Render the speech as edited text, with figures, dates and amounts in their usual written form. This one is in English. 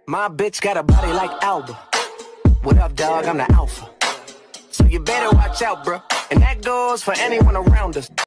My bitch got a body like Alba. What up, dog? I'm the alpha. So you better watch out, bro. And that goes for anyone around us.